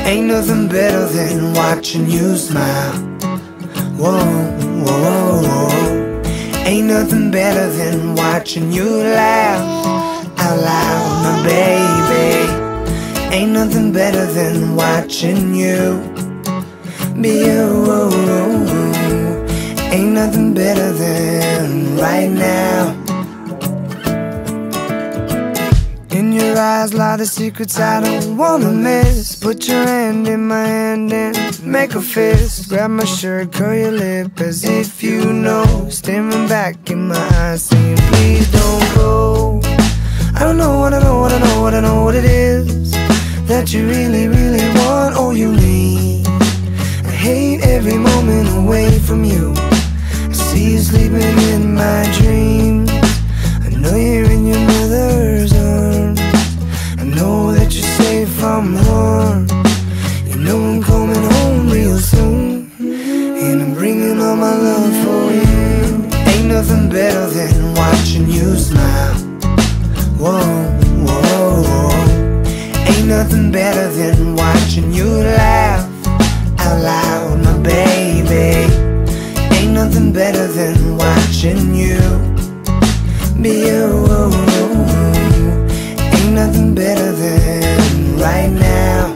Ain't nothing better than watching you smile. Whoa, whoa, whoa, whoa. Ain't nothing better than watching you laugh out loud, my baby. Ain't nothing better than watching you be you. Ain't nothing better than right now. In your eyes lie the secrets I don't wanna miss. Put your hand in my hand and make a fist. Grab my shirt, curl your lip as if you know. Staring back in my eyes saying please don't go. I don't know what I know, what I know, what I know what it is that you really, really want or you need. I hate every moment away from you. I see you sleeping in my dreams. I know you're in your mother's arms. I know that you're safe from harm. You know I'm coming home real soon, and I'm bringing all my love for you. Ain't nothing better than watching you smile. Whoa, whoa, whoa. Ain't nothing better than watching you laugh out loud, my baby. Ain't nothing better than watching you be you. Ain't nothing better than right now.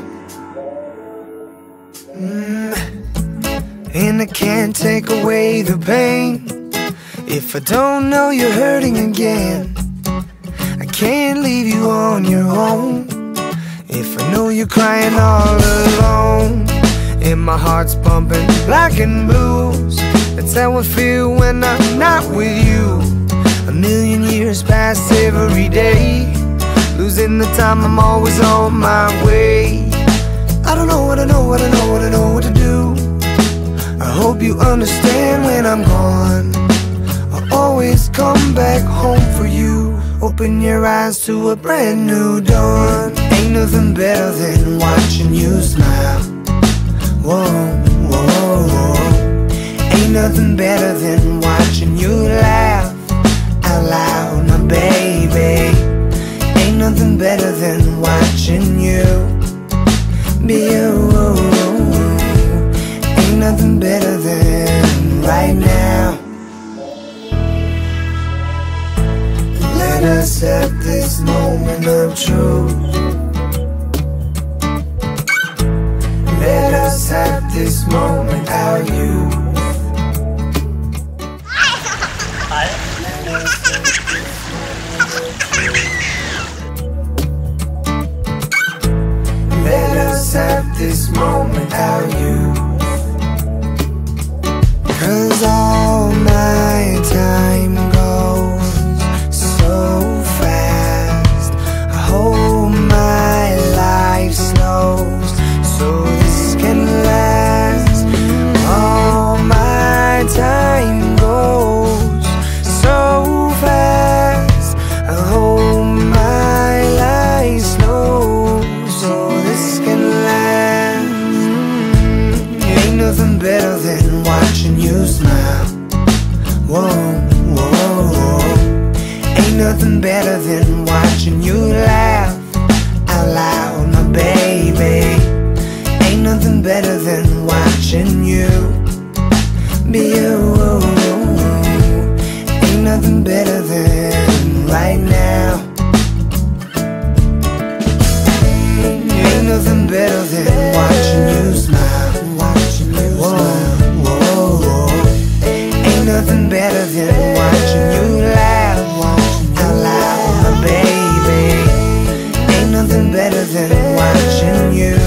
And I can't take away the pain if I don't know you're hurting again. I can't leave you on your own if I know you're crying all alone. And my heart's pumping black and blues. That's how I feel when I'm not with you. A million years pass every day, losing the time, I'm always on my way. I don't know what I know, what I know, what I know what to do. I hope you understand when I'm gone. I'll always come back home for you. Open your eyes to a brand new dawn. Ain't nothing better than watching you smile. Whoa, whoa, whoa. Ain't nothing better than watching you laugh out loud, my baby. Ain't nothing better than watching you be you. Ain't nothing better than right now. Let us have this moment of truth. Let us have this moment out you. Let us have this moment out you. 'Cause all my time goes so fast. I hope my life slows so this can last. All my time goes so fast. I hope my life slows so this can last. Ain't nothing better than watching you smile. Whoa, whoa, whoa. Ain't nothing better than watching you laugh out loud, my baby. Ain't nothing better than watching you be you. Ain't nothing better than right now. Ain't nothing better than watching you smile. Whoa, whoa, whoa. Ain't nothing better than watching you laugh out loud, my baby. Ain't nothing better than watching you